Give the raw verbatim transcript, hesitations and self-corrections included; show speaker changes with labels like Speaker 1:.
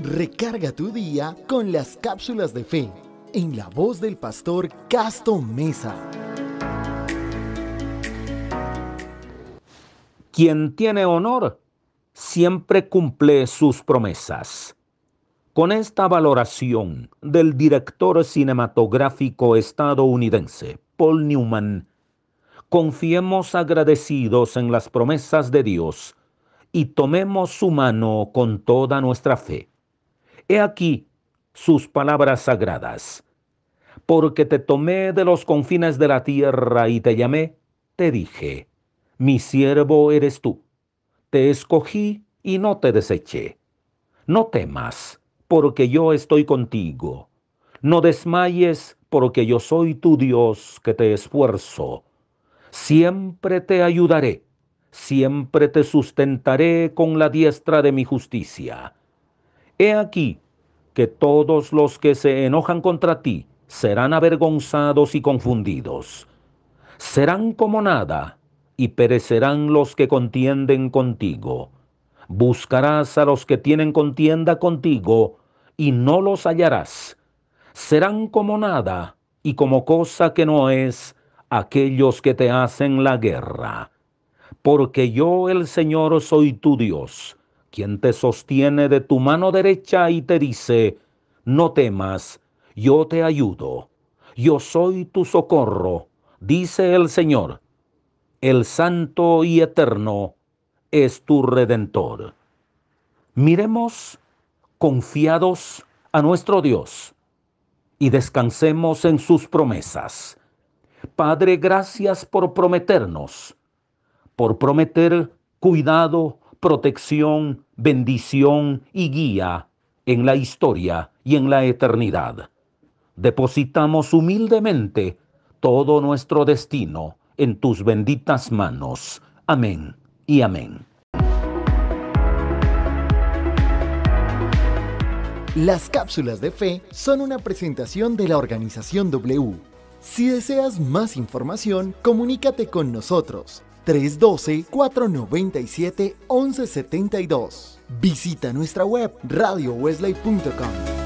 Speaker 1: Recarga tu día con las cápsulas de fe, en la voz del pastor Casto Mesa.
Speaker 2: Quien tiene honor siempre cumple sus promesas. Con esta valoración del director cinematográfico estadounidense Paul Newman, confiemos agradecidos en las promesas de Dios y tomemos su mano con toda nuestra fe. He aquí sus palabras sagradas. Porque te tomé de los confines de la tierra y te llamé, te dije, mi siervo eres tú. Te escogí y no te deseché. No temas, porque yo estoy contigo. No desmayes, porque yo soy tu Dios que te esfuerzo. Siempre te ayudaré, siempre te sustentaré con la diestra de mi justicia. He aquí que todos los que se enojan contra ti serán avergonzados y confundidos. Serán como nada, y perecerán los que contienden contigo. Buscarás a los que tienen contienda contigo, y no los hallarás. Serán como nada, y como cosa que no es, aquellos que te hacen la guerra. Porque yo, el Señor, soy tu Dios, quien te sostiene de tu mano derecha y te dice, no temas, yo te ayudo. Yo soy tu socorro, dice el Señor. El Santo y Eterno es tu Redentor. Miremos confiados a nuestro Dios y descansemos en sus promesas. Padre, gracias por prometernos, por prometer cuidado, protección, bendición y guía en la historia y en la eternidad. Depositamos humildemente todo nuestro destino en tus benditas manos. Amén y amén.
Speaker 1: Las cápsulas de fe son una presentación de la Organización W. Si deseas más información, comunícate con nosotros. tres uno dos, cuatro nueve siete, uno uno siete dos. Visita nuestra web radio wesley punto com.